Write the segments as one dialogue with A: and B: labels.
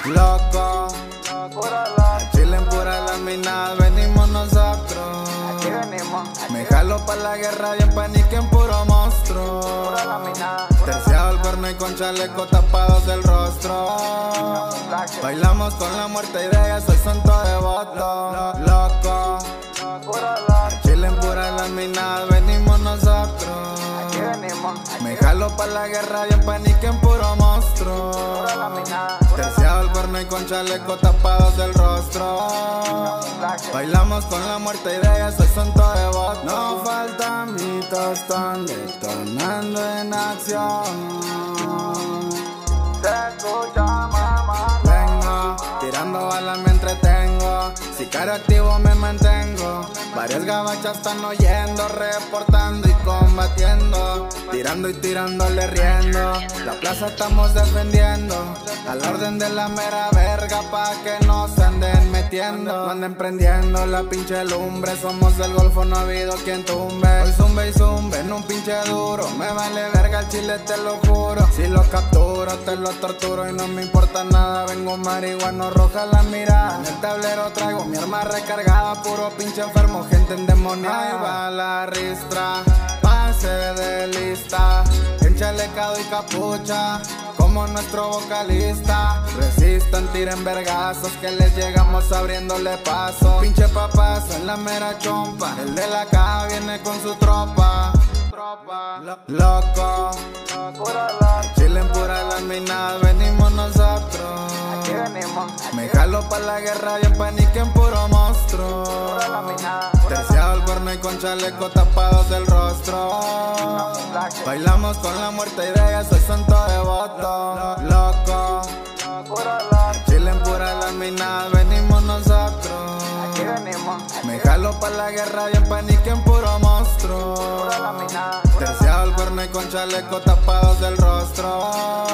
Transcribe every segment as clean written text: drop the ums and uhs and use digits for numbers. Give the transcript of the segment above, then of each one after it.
A: Loco, Chile en pura lámina, venimos nosotros.
B: Aquí venimos.
A: Me jalo pa' la guerra y en pánico en puro monstruo.
B: Pura lámina.
A: Terciado el cuerno y con chaleco tapados el rostro. Bailamos con la muerte y de ella soy santo devoto. Loco, Chile en pura lámina, venimos nosotros.
B: Aquí venimos.
A: Me jalo pa' la guerra y en pánico en puro monstruo.
B: Pura lámina.
A: Terciado el cuerno y con chaleco tapados el rostro. Bailamos con la muerte y de ella soy santo devoto. No falta mi tostón detonando en acción.
B: Se escucha mamá.
A: Vengo tirando balas, me entretengo. Sicario activo me mantengo. Varias gabachas están oyendo, reportando y combatiendo. Tirando y tirándole riendo. La plaza estamos defendiendo. A la orden de la mera verga pa' que no se anden metiendo. No anden prendiendo la pinche lumbre. Somos del golfo, no ha habido quien tumbe. Hoy zumbe y zumbe en un pinche duro. Me vale verga el chile, te lo juro. Si lo capturo, te lo torturo y no me importa nada. Vengo marihuano, roja la mirada. En el tablero traigo mi arma recargada. Puro pinche enfermo, gente endemoniada. Ahí va la ristra, pase de lista. En chalecado y capucha, como nuestro vocalista. Resistan, tiren vergazos que les llegamos abriéndole paso. Pinche papazo en la mera chompa. El de la caja viene con su tropa. Loco, Chile en pura lámina, venimos nosotros.
B: Aquí venimos.
A: Me jalo pa' la guerra y en pánico en puro monstruo.
B: Pura lámina.
A: Terciado el cuerno y con chaleco tapados el rostro. Bailamos con la muerte y de ella soy santo devoto. Loco, Chile en pura lámina, venimos nosotros.
B: Aquí venimos.
A: Me jalo pa' la guerra y en pánico en puro monstruo.
B: Pura lámina.
A: Terciado el cuerno y con chaleco tapados del rostro.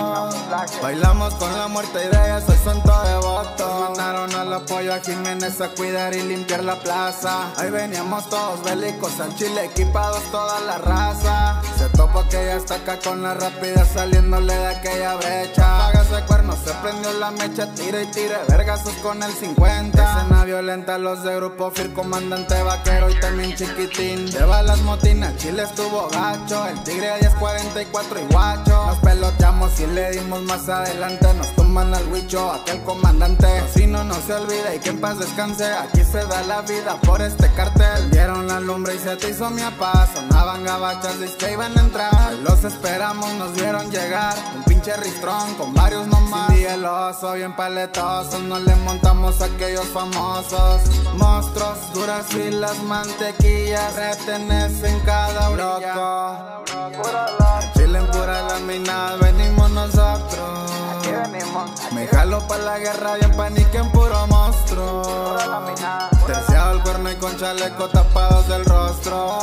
A: Bailamos con la muerte y de ella soy santo devoto. Mandaron al apoyo a Jiménez a cuidar y limpiar la plaza. Ahí veníamos todos bélicos al Chile, equipados toda la raza. Se topa que ya está acá con la rapidez saliéndole de aquella brecha. Paga ese cuerno, se prendió la mecha, tira y tire vergazos con el 50. Escena violenta, los de grupo FIR, comandante vaquero y también chiquitín. De balas motina, Chile estuvo gacho. El tigre a 1044 y guacho. Nos peloteamos y le dimos más adelante. Nos tumban al huicho, aquel comandante. Si no, no se olvida y que en paz descanse. Aquí se da la vida por este cartel. Dieron la lumbre y se te hizo mi apaz. Sonaban gabachas, dice que iban a entrar. Ahí los esperamos, nos vieron llegar. Un pinche ristrón con varios nomás. Sin el oso, bien paletosos. No le montamos a aquellos famosos monstruos, duras y las mantequillas. Retenes en cada orilla. Chile en pura lámina, venimos nosotros.
B: Aquí venimos.
A: Me jalo pa' la guerra y en pánico en puro monstruo.
B: Pura lámina.
A: Terciado el cuerno y con chaleco tapados del rostro.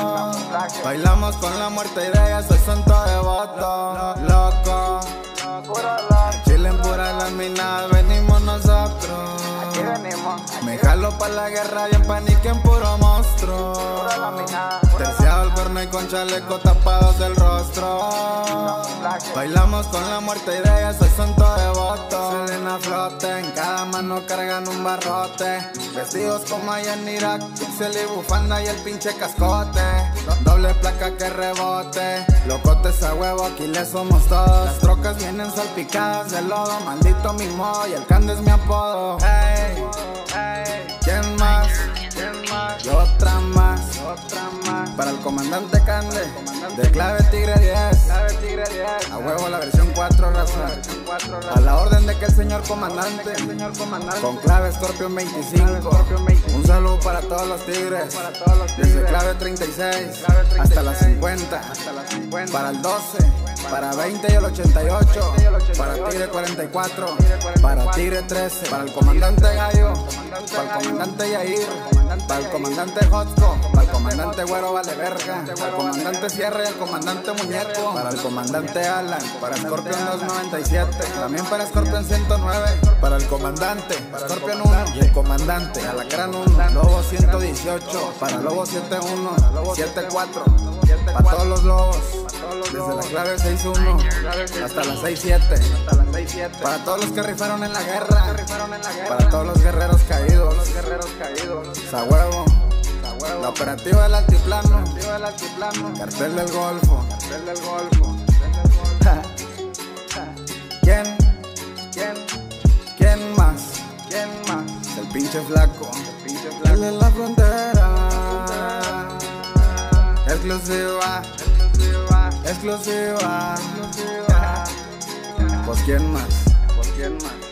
A: Bailamos con la muerte y de ella soy santo devoto. Loco, Chile en pura lámina, venimos nosotros.
B: Aquí venimos.
A: Me jalo pa' la guerra y en pánico en puro monstruo.
B: Pura lámina.
A: Terciado el cuerno y con chaleco tapados el rostro. Bailamos con la muerte y de ella soy santo devoto. Salen a flote, en cada mano cargan un barrote. Vestidos como allá en Irak, pixel y bufanda y el pinche cascote. Doble placa que rebote, locotes a huevo, aquí le somos todos. Las trocas vienen salpicadas de lodo, maldito mi modo y el Cande es mi apodo. Hey, ¿quién más? Y otra más. Para el comandante Cande, de clave Tigre 10. A huevo la versión 4, raza. A la orden de que el señor comandante, con clave Scorpion 25. Un saludo para todos los tigres, desde clave 36 hasta las 50. Para el 12, para 20 y el 88. Para Tigre 44, para Tigre 13. Para el comandante Gallo, para el comandante Yair, para el comandante Jotzko, para el comandante Güero Vale Verga, para el comandante Sierra y el comandante Muñeco, para el comandante Alan, para Scorpion 297, también para Scorpion 109, para el comandante Scorpion 1 y el comandante Alacrán 1, Lobo 118, para Lobo 71, 74, para todos los lobos. Desde la clave 6-1 hasta la 6-7. Para todos los que rifaron en la guerra. Para todos los guerreros caídos. Sa huevo. La operativa del altiplano. Cartel del Golfo. ¿Quién más? El pinche flaco. El de la frontera. Exclusiva. Pues quién más.